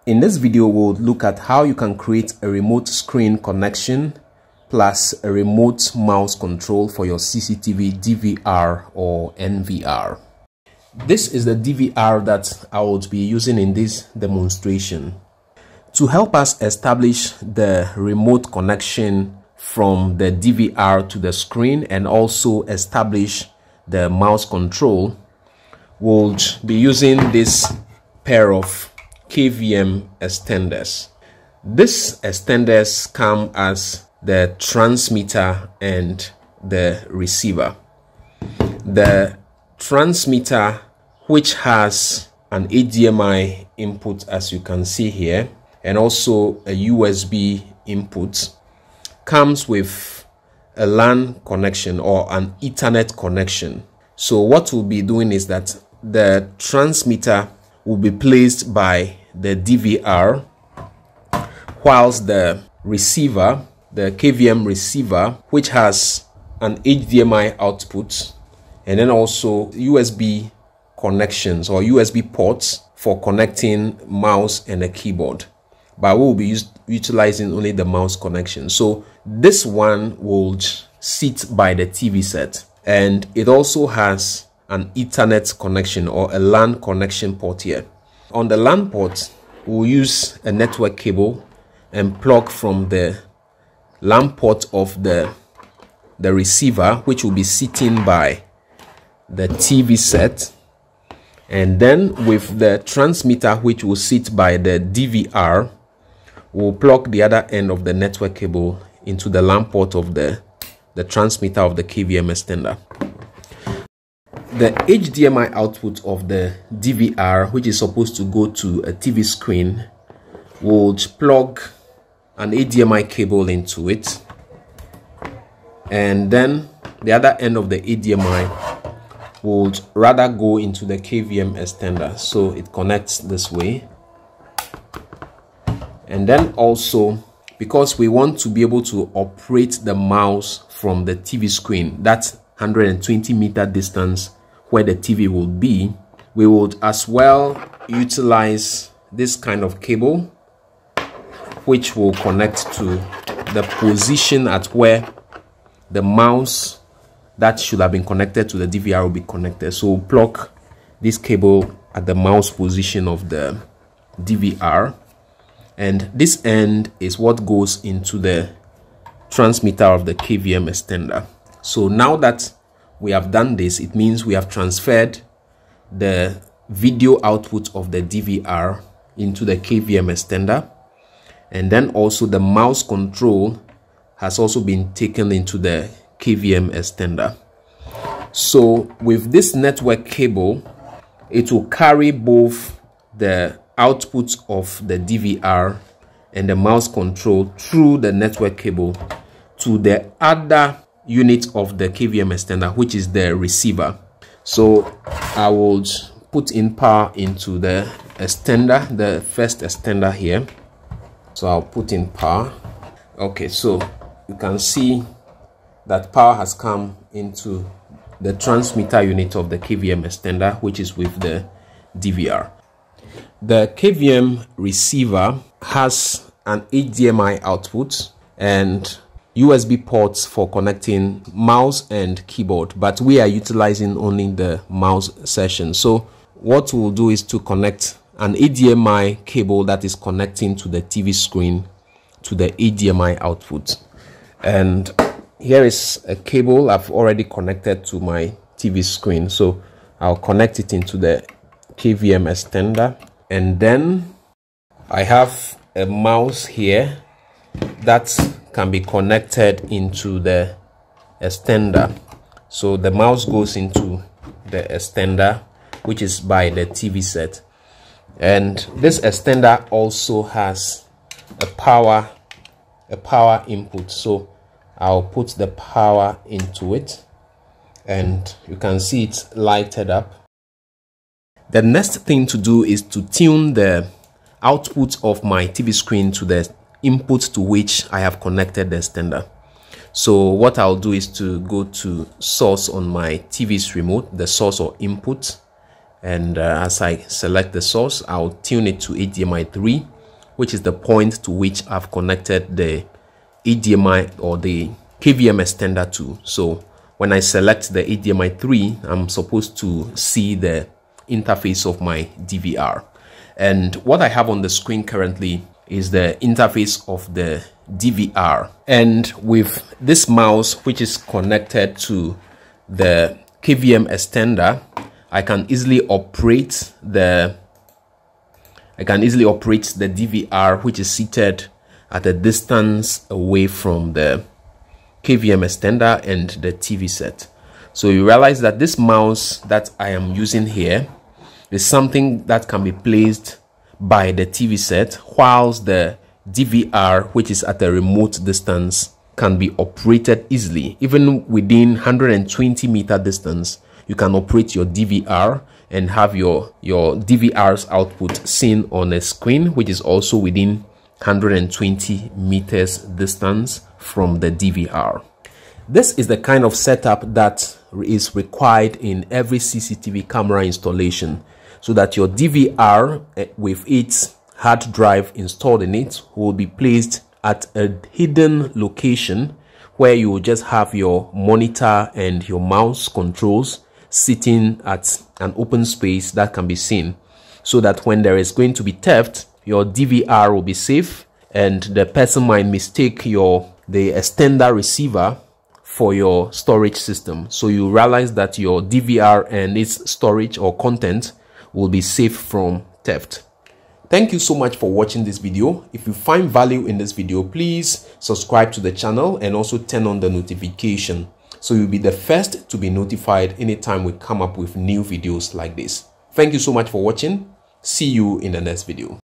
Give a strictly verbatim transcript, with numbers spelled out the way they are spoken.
In this video, we'll look at how you can create a remote screen connection plus a remote mouse control for your C C T V, D V R or N V R. This is the D V R that I will be using in this demonstration. To help us establish the remote connection from the D V R to the screen and also establish the mouse control, we'll be using this pair of K V M extenders. These extenders come as the transmitter and the receiver. The transmitter, which has an H D M I input as you can see here, and also a U S B input, comes with a LAN connection or an Ethernet connection. So what we'll be doing is that the transmitter will be placed by the D V R, whilst the receiver, the K V M receiver, which has an H D M I output and then also U S B connections or U S B ports for connecting mouse and a keyboard, but we'll be used, utilizing only the mouse connection. So this one will sit by the T V set, and it also has an Ethernet connection or a LAN connection port here. On the LAN port, we'll use a network cable and plug from the LAN port of the, the receiver, which will be sitting by the T V set, and then with the transmitter, which will sit by the D V R, we'll plug the other end of the network cable into the LAN port of the, the transmitter of the K V M extender. The H D M I output of the D V R, which is supposed to go to a T V screen, will plug an H D M I cable into it, and then the other end of the H D M I would rather go into the K V M extender, so it connects this way. And then also, because we want to be able to operate the mouse from the T V screen, that's one hundred twenty meter distance where the T V will be, we would as well utilize this kind of cable, which will connect to the position at where the mouse that should have been connected to the D V R will be connected. So we'll plug this cable at the mouse position of the D V R, and this end is what goes into the transmitter of the K V M extender. So now that we have done this, it means we have transferred the video output of the D V R into the K V M extender, and then also the mouse control has also been taken into the K V M extender. So with this network cable, it will carry both the output of the D V R and the mouse control through the network cable to the other unit of the K V M extender, which is the receiver. So I will put in power into the extender, the first extender here. So I'll put in power. Okay, so you can see that power has come into the transmitter unit of the K V M extender, which is with the D V R. The K V M receiver has an H D M I output and U S B ports for connecting mouse and keyboard, but we are utilizing only the mouse session. So what we'll do is to connect an H D M I cable that is connecting to the T V screen to the H D M I output. And here is a cable I've already connected to my T V screen, so I'll connect it into the K V M extender, and then I have a mouse here that can be connected into the extender. So the mouse goes into the extender, which is by the T V set, and this extender also has a power a power input. So I'll put the power into it, and you can see it's lighted up. The next thing to do is to tune the output of my T V screen to the input to which I have connected the extender. So what I'll do is to go to source on my T V's remote, the source or input, and uh, as I select the source, I'll tune it to H D M I three, which is the point to which I've connected the H D M I or the K V M extender to. So when I select the H D M I three, I'm supposed to see the interface of my D V R. And what I have on the screen currently is the interface of the D V R. And with this mouse, which is connected to the K V M extender, I can easily operate the I can easily operate the D V R, which is seated at a distance away from the K V M extender and the T V set. So you realize that this mouse that I am using here is something that can be placed by the T V set, whilst the D V R, which is at a remote distance, can be operated easily. Even within one hundred twenty meter distance, you can operate your D V R and have your your D V R's output seen on a screen, which is also within one hundred twenty meters distance from the D V R. This is the kind of setup that is required in every C C T V camera installation, so that your D V R with its hard drive installed in it will be placed at a hidden location where you will just have your monitor and your mouse controls sitting at an open space that can be seen, so that when there is going to be theft, your D V R will be safe and the person might mistake your the extender receiver for your storage system. So you realize that your D V R and its storage or content will be safe from theft. Thank you so much for watching this video. If you find value in this video, please subscribe to the channel and also turn on the notification, so you'll be the first to be notified anytime we come up with new videos like this. Thank you so much for watching. See you in the next video.